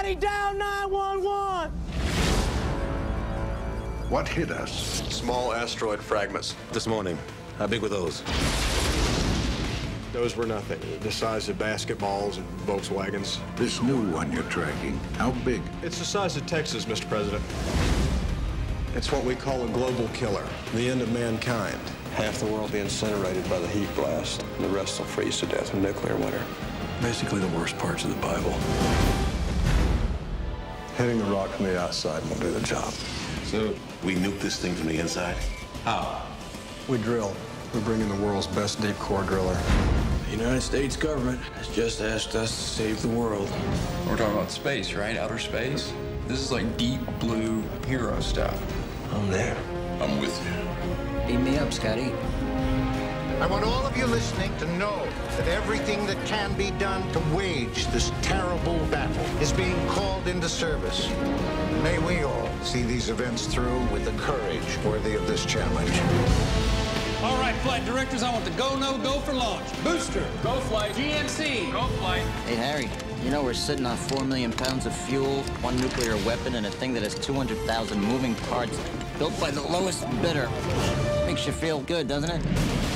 Everybody down 911! What hit us? Small asteroid fragments. This morning. How big were those? Those were nothing. The size of basketballs and Volkswagens. This new one you're tracking, how big? It's the size of Texas, Mr. President. It's what we call a global killer, the end of mankind. Half the world will be incinerated by the heat blast, and the rest will freeze to death in nuclear winter. Basically the worst parts of the Bible. Hitting a rock from the outside won't do the job. So, we nuke this thing from the inside? How? We drill. We're bringing the world's best deep core driller. The United States government has just asked us to save the world. We're talking about space, right? Outer space? This is like deep blue hero stuff. I'm there. I'm with you. Beam me up, Scotty. I want all of you listening to know that everything that can be done to wage this terrible battle is being called into service. May we all see these events through with the courage worthy of this challenge. All right, flight directors, I want the go, no, go for launch. Booster, go flight. GMC, go flight. Hey, Harry, you know we're sitting on 4 million pounds of fuel, 1 nuclear weapon, and a thing that has 200,000 moving parts built by the lowest bidder. Makes you feel good, doesn't it?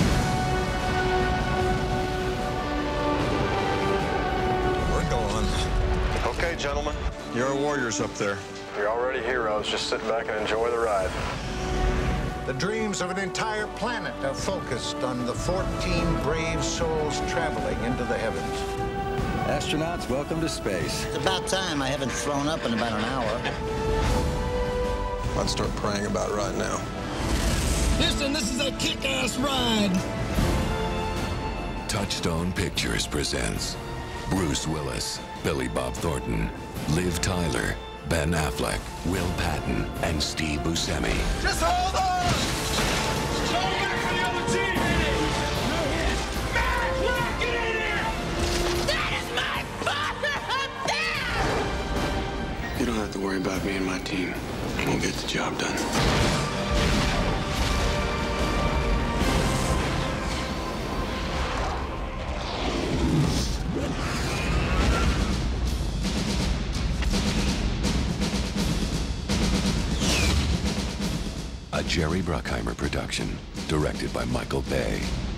We're going. Okay, gentlemen. You're warriors up there. You're already heroes. Just sit back and enjoy the ride. The dreams of an entire planet are focused on the 14 brave souls traveling into the heavens. Astronauts, welcome to space. It's about time. I haven't thrown up in about an hour. I'd start praying about it right now. Listen, this is a kick-ass ride. Touchstone Pictures presents Bruce Willis, Billy Bob Thornton, Liv Tyler, Ben Affleck, Will Patton, and Steve Buscemi. Just hold on! Go back for the other team! Matt, get in here! That is my father up there! You don't have to worry about me and my team. We'll get the job done. A Jerry Bruckheimer production, directed by Michael Bay.